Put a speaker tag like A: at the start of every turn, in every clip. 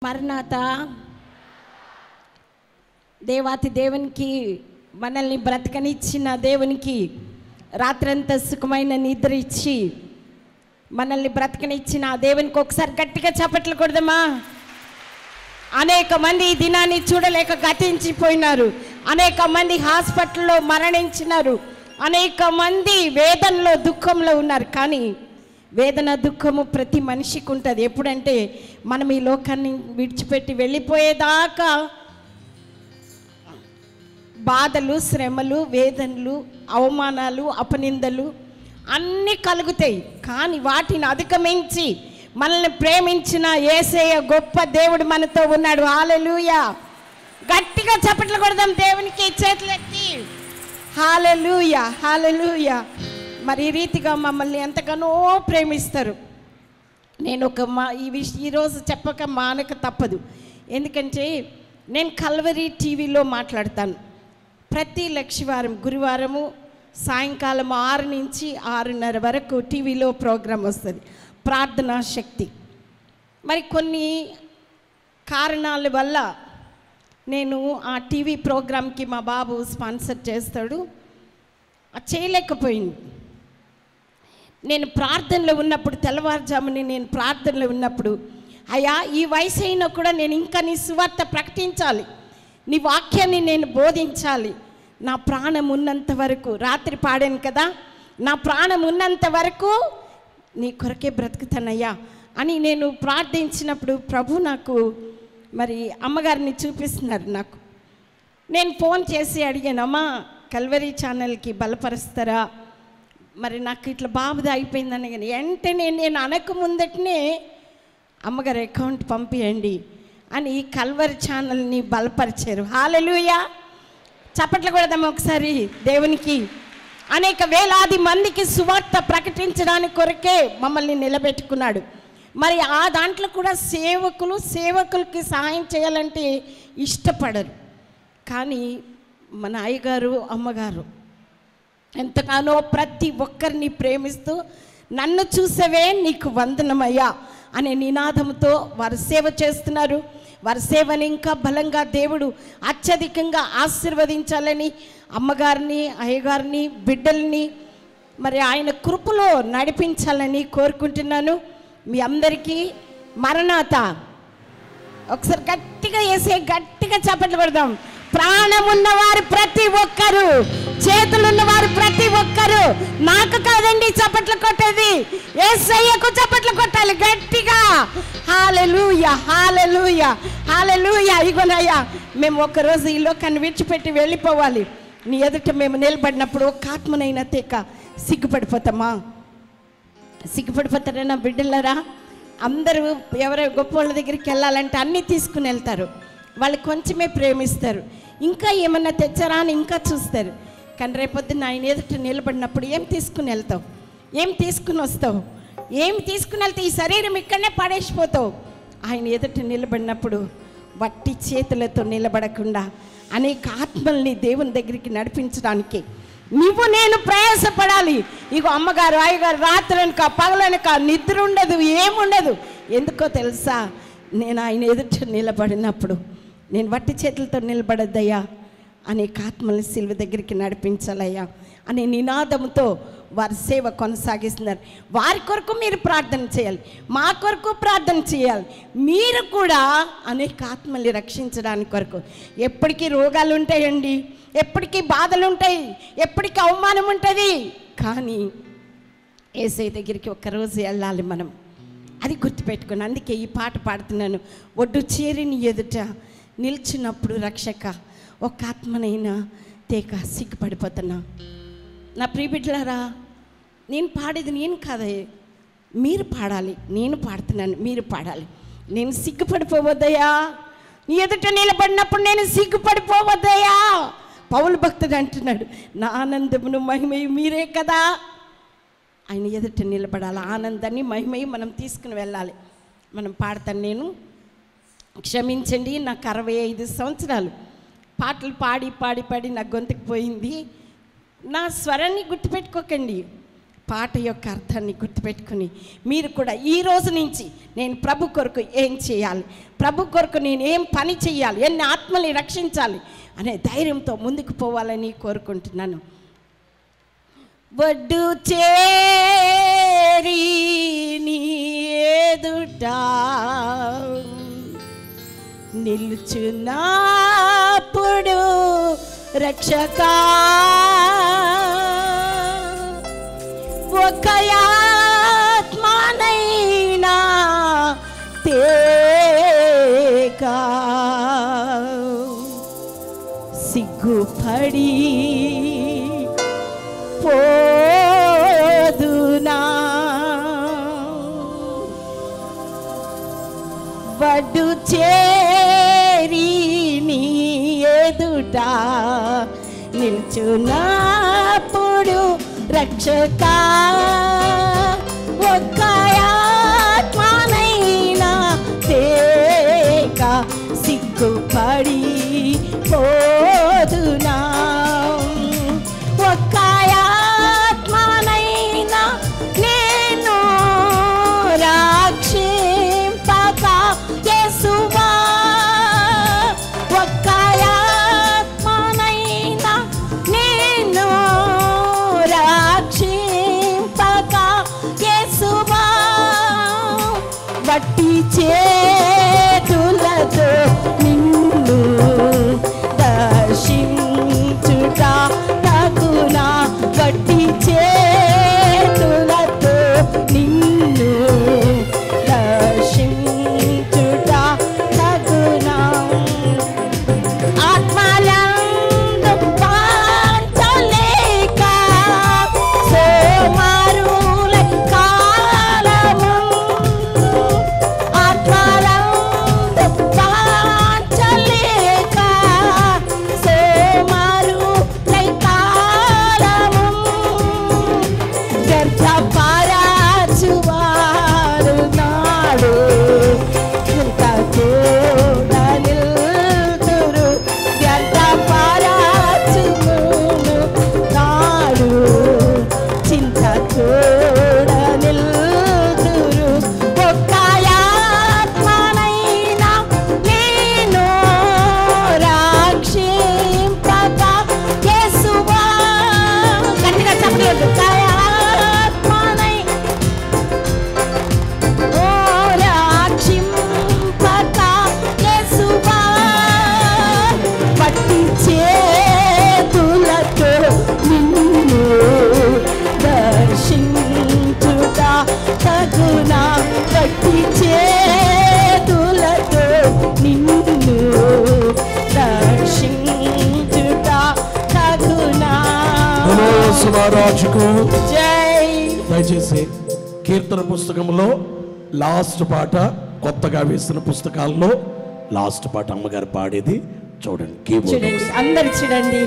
A: మరణాత దేవాతి దేవునికి మనల్ని బ్రతకనిచ్చిన దేవునికి రాత్రంతా సుఖమైన నిద్ర ఇచ్చి మనల్ని బ్రతకనిచ్చిన ఆ దేవునికి ఒకసారి గట్టిగా చప్పట్లు కొడదామా. అనేక మంది ఈ దినాన్ని చూడలేక గతించిపోయినారు. అనేక మంది హాస్పిటల్లో మరణించినారు. అనేక మంది వేదనలో దుఃఖంలో ఉన్నారు. కానీ వేదన దుఃఖము ప్రతి మనిషికి ఉంటుంది. ఎప్పుడంటే మనం ఈ లోకాన్ని విడిచిపెట్టి వెళ్ళిపోయేదాకా బాధలు, శ్రమలు, వేదనలు, అవమానాలు, అపనిందలు అన్నీ కలుగుతాయి. కానీ వాటిని అధిగమించి మనల్ని ప్రేమించిన యేసయ్య గొప్ప దేవుడు మనతో ఉన్నాడు. హల్లెలూయా. గట్టిగా చప్పట్లు కొడదాం దేవునికి చేతులెత్తి. హల్లెలూయా, హల్లెలూయా. మరి ఈ రీతిగా మమ్మల్ని ఎంతగానో ప్రేమిస్తారు. నేను ఈరోజు చెప్పక మానక తప్పదు. ఎందుకంటే నేను కల్వరీ టీవీలో మాట్లాడతాను. ప్రతి లక్షవారం గురువారము సాయంకాలం 6 నుంచి 6:30 వరకు టీవీలో ప్రోగ్రాం వస్తుంది, ప్రార్థనా శక్తి. మరి కొన్ని కారణాల వల్ల నేను ఆ టీవీ ప్రోగ్రాంకి మా బాబు స్పాన్సర్ చేస్తాడు, అది చేయలేకపోయింది. నేను ప్రార్థనలో ఉన్నప్పుడు, తెల్లవారుజాముని నేను ప్రార్థనలో ఉన్నప్పుడు, అయ్యా ఈ వయసు అయినా కూడా నేను ఇంకా నీ సువార్త ప్రకటించాలి, నీ వాక్యాన్ని నేను బోధించాలి, నా ప్రాణం ఉన్నంత వరకు, రాత్రి పాడాను కదా, నా ప్రాణం ఉన్నంత వరకు నీ కొరకే బ్రతుకుతానయ్యా అని నేను ప్రార్థించినప్పుడు ప్రభు నాకు మరి అమ్మగారిని చూపిస్తున్నారు. నాకు నేను ఫోన్ చేసి అడిగాను, అమ్మా కల్వరీ ఛానల్కి బలపరుస్తారా, మరి నాకు ఇట్లా బాబుది అయిపోయిందని. కానీ వెంటనే నేను అనక ముందటనే అమ్మగారు అకౌంట్ పంపియండి అని కల్వరీ ఛానల్ని బలపరిచారు. హల్లెలూయా. చప్పట్లు కొడదాం ఒకసారి దేవునికి. అనేక వేలాది మందికి సువార్త ప్రకటించడానికి కొరకే మమ్మల్ని నిలబెట్టుకున్నాడు. మరి ఆ దాంట్లో కూడా సేవకులకి సహాయం చేయాలంటే ఇష్టపడరు. కానీ మన అయ్యగారు అమ్మగారు ఎంతగానో ప్రతి ఒక్కరిని ప్రేమిస్తూ నన్ను చూసేవే నీకు వందనమయ్యా అనే నినాదంతో వారు సేవ చేస్తున్నారు. వారి సేవని ఇంకా బలంగా దేవుడు అత్యధికంగా ఆశీర్వదించాలని అమ్మగారిని, అయ్యగారిని, బిడ్డల్ని మరి ఆయన కృపలో నడిపించాలని కోరుకుంటున్నాను. మీ అందరికీ మరణాత ఒకసారి గట్టిగా వేసే గట్టిగా చప్పట్లు కొడదాం. ప్రాణం ఉన్నవారు ప్రతి ఒక్కరు, చేతులున్నవారు ప్రతి ఒక్కరు, నాకు కాదండి చప్పట్లు కొట్టేది, యేసయ్యకు చప్పట్లు కొట్టాలి గట్టిగా. హల్లెలూయా, హల్లెలూయా, హల్లెలూయా. ఇగోనయ్యా మేము ఒక్కరోజు ఈ లోకాన్ని విడిచిపెట్టి వెళ్ళిపోవాలి. నీ ఎదుట మేము నిలబడినప్పుడు ఒక ఆత్మనైనా తేక సిగ్గుపడిపోతామా? సిగ్గుపడిపోతారా బిడ్డలరా? అందరూ ఎవరో గొప్ప వాళ్ళ దగ్గరికి వెళ్ళాలంటే అన్నీ తీసుకుని వెళ్తారు. వాళ్ళు కొంచెమే ప్రేమిస్తారు. ఇంకా ఏమన్నా తెచ్చారా అని ఇంకా చూస్తారు. కానీ రేపొద్దున ఆయన ఎదుట నిలబడినప్పుడు ఏం తీసుకుని వెళ్తావు, ఏం తీసుకుని వస్తావు, ఏం తీసుకుని వెళ్తే ఈ శరీరం ఇక్కడనే పడేసిపోతావు. ఆయన ఎదుట నిలబడినప్పుడు వట్టి చేతులతో నిలబడకుండా అనేక ఆత్మల్ని దేవుని దగ్గరికి నడిపించడానికి నువ్వు నేను ప్రయాసపడాలి. ఇగో అమ్మగారు అయ్యగారు రాత్రనక పగలనక నిద్ర ఉండదు, ఏముండదు. ఎందుకో తెలుసా? నేను ఆయన ఎదుట నిలబడినప్పుడు నేను వట్టి చేతులతో నిలబడద్దయ్యా అనేక ఆత్మల్ని సిలువ దగ్గరికి నడిపించాలయ్యా అనే నినాదంతో వారి సేవ కొనసాగిస్తున్నారు. వారి కొరకు మీరు ప్రార్థన చేయాలి, మా కొరకు ప్రార్థన చేయాలి. మీరు కూడా అనేక ఆత్మల్ని రక్షించడానికి కొరకు. ఎప్పటికీ రోగాలు ఉంటాయండి, ఎప్పటికీ బాధలు ఉంటాయి, ఎప్పటికీ అవమానం ఉంటుంది. కానీ యేసయ్య దగ్గరికి ఒక్కరోజు వెళ్ళాలి మనం, అది గుర్తుపెట్టుకుని. అందుకే ఈ పాట పాడుతున్నాను. ఒడ్డు చేరిని ఎదుట నిల్చున్నప్పుడు రక్షక ఒక ఆత్మనైనా తేక సిగ్గుపడిపోతున్నా. నా ప్రియబిడ్డలారా, నేను పాడేది నేను కాదే, మీరు పాడాలి. నేను పాడుతున్నాను, మీరు పాడాలి. నేను సిగ్గుపడిపోవద్దయ్యా, నీ ఎదుట నిలబడినప్పుడు నేను సిగ్గుపడిపోవద్దయ్యా. పౌలు భక్తుడు అంటున్నాడు, నా ఆనందమును మహిమయు మీరే కదా. ఆయన ఎదుట నిలబడాలి. ఆనందాన్ని మహిమయు మనం తీసుకుని వెళ్ళాలి. మనం పాడతాను. నేను క్షమించండి, నాకు 65 సంవత్సరాలు పాటలు పాడి పాడి పాడి నా గొంతుకు పోయింది. నా స్వరాన్ని గుర్తుపెట్టుకోకండి. పాట యొక్క అర్థాన్ని గుర్తుపెట్టుకుని మీరు కూడా ఈ రోజు నుంచి నేను ప్రభు కొరకు ఏం చేయాలి, ప్రభు కొరకు నేను ఏం పని చేయాలి, ఎన్ని ఆత్మల్ని రక్షించాలి అనే ధైర్యంతో ముందుకు పోవాలని కోరుకుంటున్నాను. వడ్డు చేరి నీ ఎదుట నిలుచున్నప్పుడు రక్షకా ఒక ఆత్మనైనా తేక సిగ్గుపడి పోదునా వడ్డు చేరి నీ ఎదుట నిల్చున్నప్పుడు రక్షకా ఒక్క ఆత్మనైనా తేక సిగ్గుపడి పోదునా ఒక్క ఆత్మనైనా నేను రక్షింపక యేసువా ఒక్క ఆత్మనైనా నేను రక్షింపక యేసువా వట్టి చేతులతో నిన్ను దర్శించుట తగునా వట్టి చేతులతో నిన్ను దర్శించుట తగునా ఆత్మలందు పాంచలేక సోమరుల కాలము ఆత్మలందు పాంచలేక సోమరుల కాలము వ్యర్థపరచువారు నాడు ఇంత కూడా నిల్తురు వ్యర్థపరచును నాడు చింత కూడా నిల్తురు ఒక్క ఆత్మనైనా నేను రక్షింపక యేసువా గట్టిగా చెప్పలేదు ఆత్మనై ఓ రక్షింపక యేసువా పట్టి చేతులతో నిన్ను దర్శించుట తగునా పట్టి చేతులతో నిన్ను దర్శించుట తగునా
B: శివరాజుకు
A: జై.
B: దయచేసి కీర్తన పుస్తకంలో లాస్ట్ పాట, కొత్తగా వేసిన పుస్తకాల్లో లాస్ట్ పాట అమ్మగారు పాడేది చూడండి. కీబోర్డ్
A: చూడండి, అందరు చూడండి.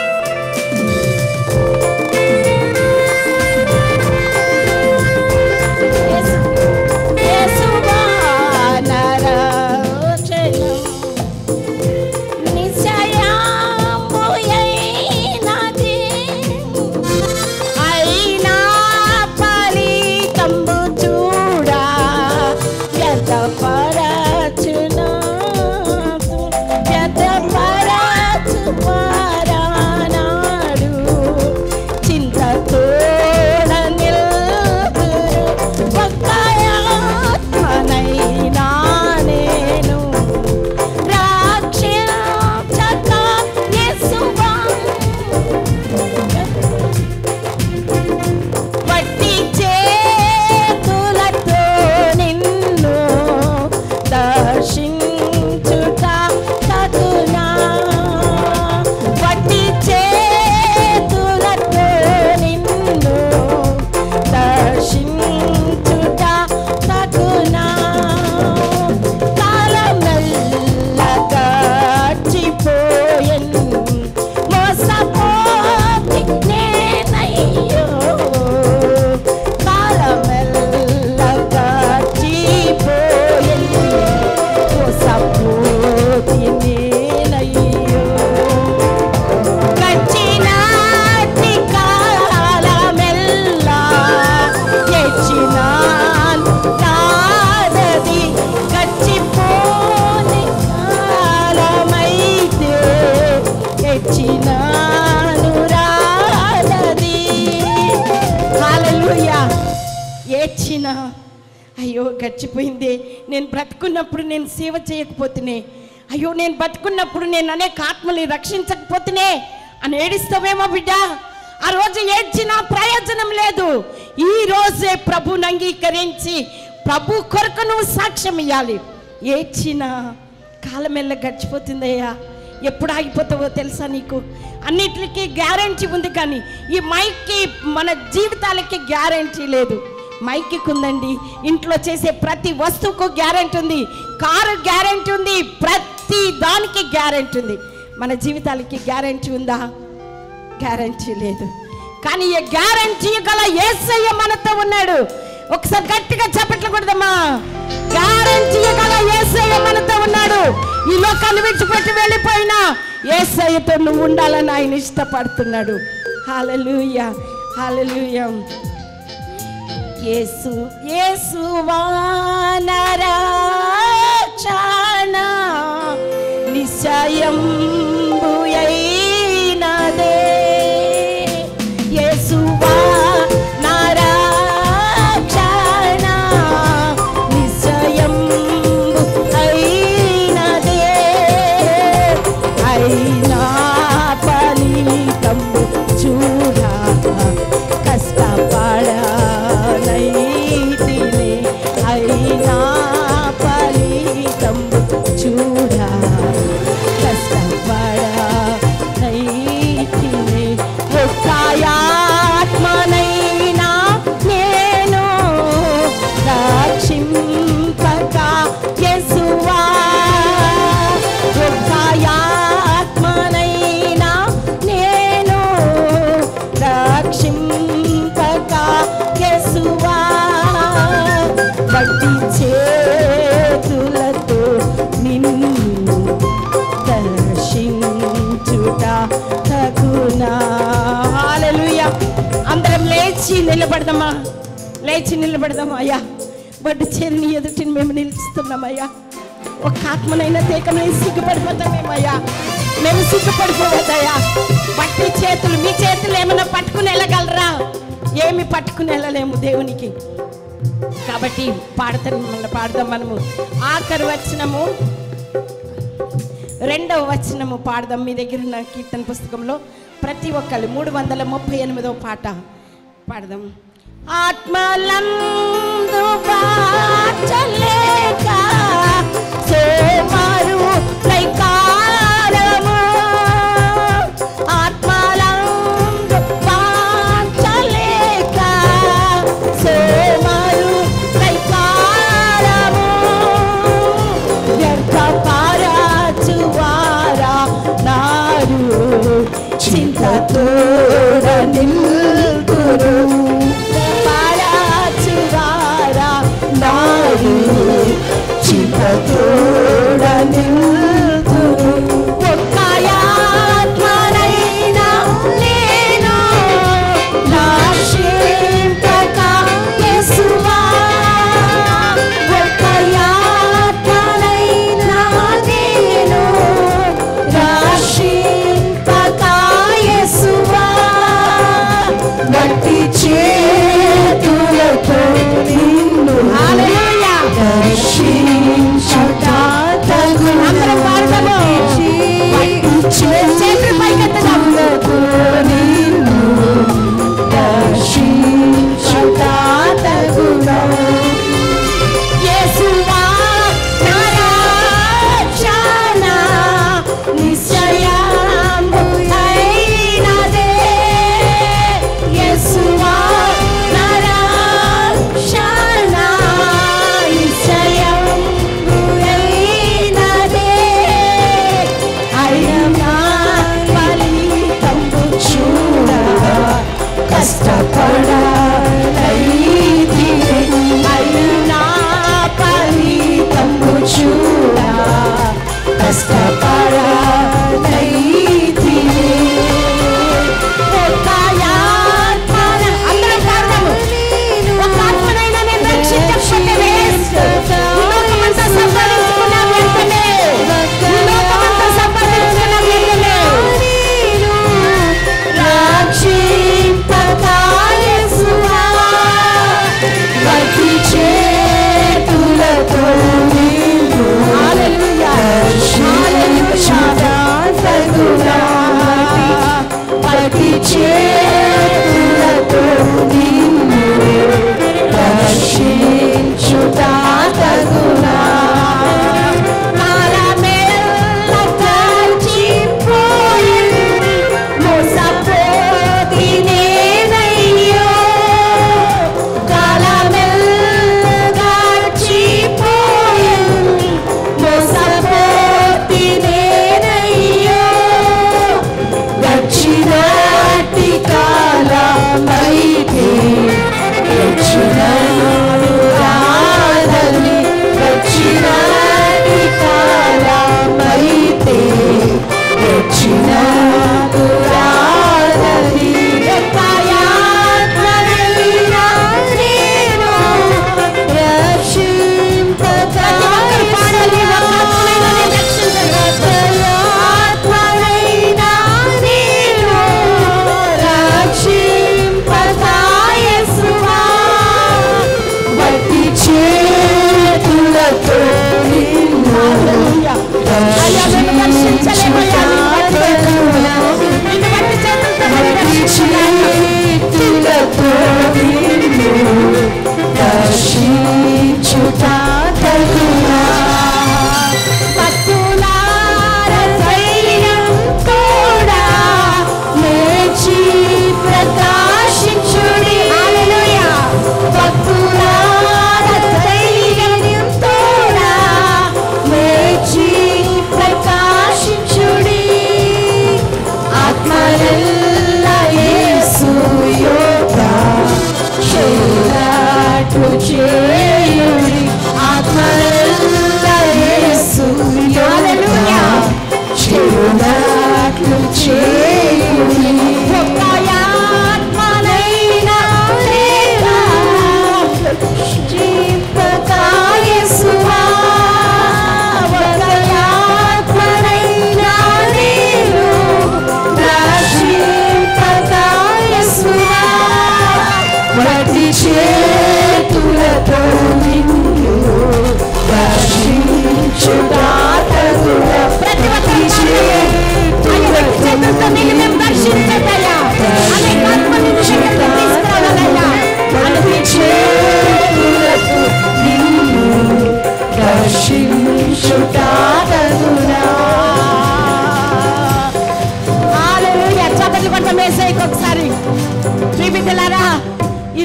A: యేసువా నరచనం నిశ్చయముయైనది అయినా ఫలితంబు చూడా వ్యర్థపరచునా వ్యర్థపరచు పరానాడు చింత తోడ నిల్తురు ఒక్క ఆత్మనైనా నేను రక్షించక యేసువా వట్టి చేతులతో నిన్ను దర్శించుట తగునా వట్టి చేతులతో నిన్ను దర్శించుట తగునా కాలమెల్ల గడిచిపోయెను మోసపోతి నేనయ్యో కాలమెల్ల గడిచిపోయెను ఏడ్చిన, అయ్యో గడిచిపోయింది, నేను బ్రతుకున్నప్పుడు నేను సేవ చేయకపోతేనే, అయ్యో నేను బతుకున్నప్పుడు నేను అనేక ఆత్మల్ని రక్షించకపోతేనే అని ఏడిస్తావేమో బిడ్డ. ఆ రోజు ఏడ్చినా ప్రయోజనం లేదు. ఈ రోజే ప్రభుని అంగీకరించి ప్రభు కొరకు నువ్వు సాక్ష్యం ఇవ్వాలి. ఏడ్చిన కాలం ఎల్ల గడిచిపోతుందయ్యా. ఎప్పుడు ఆగిపోతావో తెలుసా నీకు? అన్నిటికీ గ్యారెంటీ ఉంది, కానీ ఈ మైక్కి మన జీవితాలకి గ్యారెంటీ లేదు. మైక్కి ఉందండి, ఇంట్లో చేసే ప్రతి వస్తువుకు గ్యారెంటీ ఉంది, కారు గ్యారెంటీ ఉంది, ప్రతి దానికి గ్యారెంటీ ఉంది. మన జీవితాలకి గ్యారెంటీ ఉందా? గ్యారెంటీ లేదు. కానీ ఈ గ్యారెంటీ గల యేసయ్య మనతో ఉన్నాడు. ఒకసారి గట్టిగా చప్పట్లు కొడదామా? గ్యారెంటీ గల యేసయ్య మనతో ఉన్నాడు. ఈ లోకాన్ని విడిచిపెట్టి వెళ్ళిపోయినా యేసయ్యతో నువ్వు ఉండాలని ఆయన ఇష్టపడుతున్నాడు. హల్లెలూయా, హల్లెలూయా. యేసు యేసువా నా రక్షణ నిశ్చయంబుయైనదే. యేసువా నా రక్షణ నిశ్చయంబుయైనదే. అయినా ఫలితము చూడా కష్టపడనైతినే. అయినా ఫలితము చూడా కష్టపడనైతినే. ఒక్క ఆత్మనైనా నేను రక్షింపక యేసువా. ఒక్క ఆత్మనైనా నేను రక్షింపక యేసువా. వట్టి చేతులతో నిన్ను దర్శించుట తగునా. హల్లెలూయా. అందరం లేచి నిలబడదామా? లేచి నిలబడదామా? అయ్యా, వడ్డు చేరిని ఎదుటిని మేము నిలుస్తున్నామయ్యా. ఒక ఆత్మనైనా తేకమై సిగ్గుపడిపోతామేమయ్యా. మేము సిగ్గుపడిపోవద్దయ్యా. బట్టి చేతులు, మీ చేతులు ఏమైనా పట్టుకుని వెళ్ళగలరా? ఏమి పట్టుకుని వెళ్ళలేము దేవునికి. కాబట్టి పాడదాం మనము. ఆఖరి వచనము, 2వ వచనము పాడదాం. మీ దగ్గర ఉన్న కీర్తన పుస్తకంలో ప్రతి ఒక్కళ్ళు 338వ పాట పాడదాం. ఆత్మలందు వాచలేక సోమారు లైకారము. ఆత్మలందు వాచలేక సోమారు లైకారము. వ్యర్థ పారాచువారా నారు చింతతోడ నిల్తురు. పారాచువారా నారు చింతతోడ నిల్తురు. ఒక్క ఆత్మనైనా నేను రక్షింపక యేసువా. ఒక్క ఆత్మనైనా నేను రక్షింపక యేసువా. వట్టి చేతులతో నిన్ను దర్శించుట తగునా. అందరం పాడదాము. చేతులు పైకెత్తదాం. నిన్ను దర్శించుట తగునా. యేసువా నా రక్షణ నిశ్చయముయైనదే. యేసువా నా రక్షణ నిశ్చయముయైనదే. అయినా ఫలితము చూడా కష్టపడనైతినే. అయినా ఫలితము చూడా కష్టపడనైతినే. ఒక్క ఆత్మన అందరం పాడదాము. ఒక్క ఆత్మనైనా నేను రక్షించకపోతే వేస్ట్. ఈ లోకమంతా సంపాదించుకున్నా వ్యర్థమే. ఈ లోకమంతా సంపాదించుకున్నా వ్యర్థమే. రక్షింపక యేసువా. వట్టి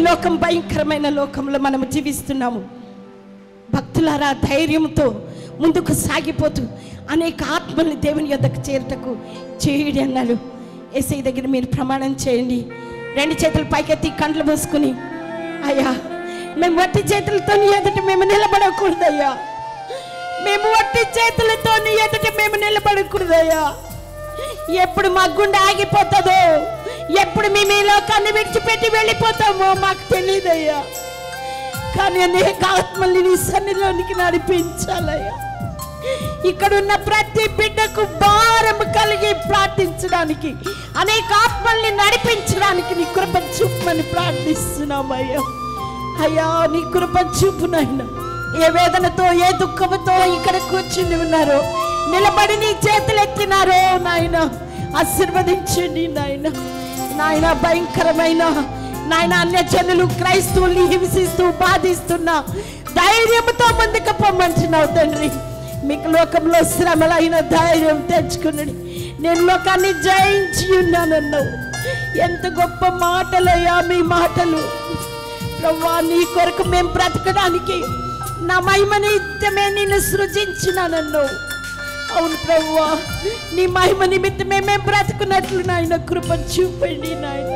A: లోకం భయంకరమైన లోకంలో మనము జీవిస్తున్నాము. భక్తులారా, ధైర్యంతో ముందుకు సాగిపోతూ అనేక ఆత్మల్ని దేవుని యొద్దకు చేరుటకు చేయుడి అన్నాడు. యేసయ్య దగ్గర మీరు ప్రమాణం చేయండి. 2 చేతులు పైకెత్తి కండ్లు మూసుకుని, అయ్యా మేము వట్టి చేతులతో నీ ఎదుట మేము నిలబడకూడదయ్యా, మేము వట్టి చేతులతో నీ ఎదుట మేము నిలబడకూడదయ్యా. ఎప్పుడు మా గుండె ఆగిపోతుందో, ఎప్పుడు మేము ఈ లోకాన్ని విడిచిపెట్టి వెళ్ళిపోతామో మాకు తెలియదయ్యా. కానీ అనేక ఆత్మల్ని నీ సన్నిధిలోనికి నడిపించాలయ్యా. ఇక్కడున్న ప్రతి బిడ్డకు భారం కలిగి ప్రార్థించడానికి, అనేక ఆత్మల్ని నడిపించడానికి నీ కృప చూపమని ప్రార్థిస్తున్నామయ్యా. అయ్యా నీ కృప చూపునైనా. ఏ వేదనతో, ఏ దుఃఖంతో ఇక్కడ కూర్చుని ఉన్నారో, నిలబడి నీ చేతులు ఎత్తినారో నాయన ఆశీర్వదించండి నాయన. నాయన భయంకరమైన నాయన అన్యజనులు క్రైస్తవుల్ని హింసిస్తూ బాధిస్తున్నా ధైర్యంతో ముందుకు పొమ్మంటున్నావు తండ్రి. మీకు లోకంలో శ్రమలైన ధైర్యం తెచ్చుకున్నాడు. నేను లోకాన్ని జయించి ఉన్నానన్నావు. ఎంత గొప్ప మాటలయ్యా మీ మాటలు ప్రభువా. నీ కొరకు మేము బ్రతకడానికి నా మహిమ నిమిత్తమే నిన్ను సృజించినానన్నావు. అవును ప్రభువా, నీ మహిమ నిమిత్తమే మేము బ్రతుకున్నట్లు నాయన కృప చూపండి నాయన.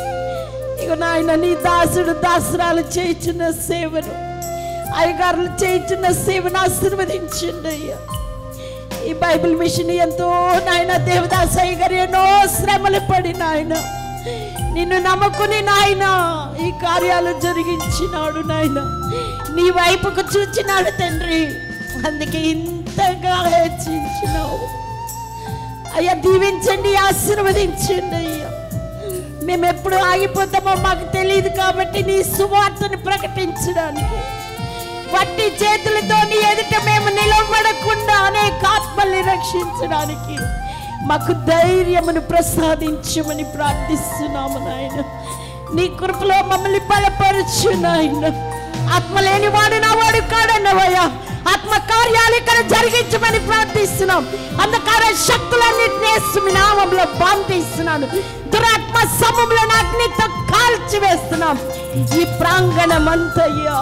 A: ఇక నాయన నీ దాసుడు దాసురాలు చేయించిన సేవను, అయ్యగారులు చేయించిన సేవను ఆశీర్వదించండి అయ్యా. ఈ బైబిల్ మిషన్ ఎంతో నాయన దేవదాస్ అయ్య గారు ఎన్నో శ్రమలు పడి నాయన నిన్ను నమ్ముకుని నాయన ఈ కార్యాలు జరిగించినాడు నాయన. నీ వైపుకు చూచినాడు తండ్రి, అందుకే ఇంతగా హెచ్చించినావు అయ్యా. దీవించండి, ఆశీర్వదించండి అయ్యా. మేము ఎప్పుడు ఆగిపోతామో మాకు తెలియదు కాబట్టి నీ సువార్తను ప్రకటించడానికి, వట్టి చేతులతో నీ ఎదుట మేము నిలబడకుండా అనేక ఆత్మల్ని రక్షించడానికి మాకు ధైర్యమును ప్రసాదించమని ప్రార్థిస్తున్నాము నాయన. నీ కృపలో మమ్మల్ని బలపరచు నాయన. ఆత్మ లేని వాడు నా వాడు కాడన్నవయ్యా. ఆత్మ కార్యాలు ఇక్కడ జరిగించమని ప్రార్థిస్తున్నాం. అంధకార శక్తులన్నింటినీ యేసు నామములో బంధిస్తున్నాను. దురాత్మ సమూహములను అగ్నితో కాల్చివేస్తున్నాం. ఈ ప్రాంగణం అంతయ్యా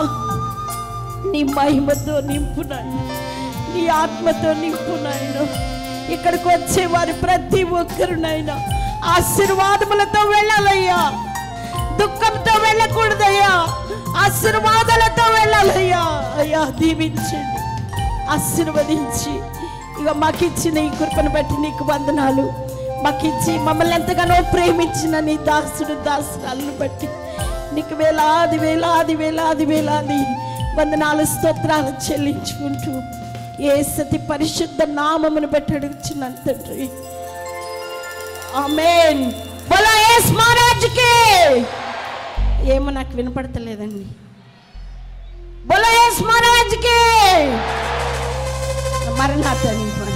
A: నీ మహిమతో నింపునాయన, నీ ఆత్మతో నింపునాయన. ఇక్కడికి వచ్చేవారు ప్రతి ఒక్కరునైనా ఆశీర్వాదములతో వెళ్ళాలయ్యా. దుఃఖంతో వెళ్ళకూడదయ్యా, ఆశీర్వాదాలతో వెళ్ళాలయ్యా. అయ్యా దీవించండి, ఆశీర్వదించి ఇక మాకిచ్చిన ఈ కృపను బట్టి నీకు వందనాలు. మాకిచ్చి మమ్మల్ని ఎంతగానో ప్రేమించిన నీ దాసుడు దాసురాలను బట్టి నీకు వేలాది వేలాది వేలాది వేలాది వందనాలు స్తోత్రాలు చెల్లించుకుంటూ యేసు పరిశుద్ధ నామమును బట్టి అడుగుచున్నాను తండ్రి, ఆమేన్. బోలో యేసు మహారాజుకి. ఏమో నాకు వినపడతలేదండి. బోలో యేసు మహారాజుకి. మరణాత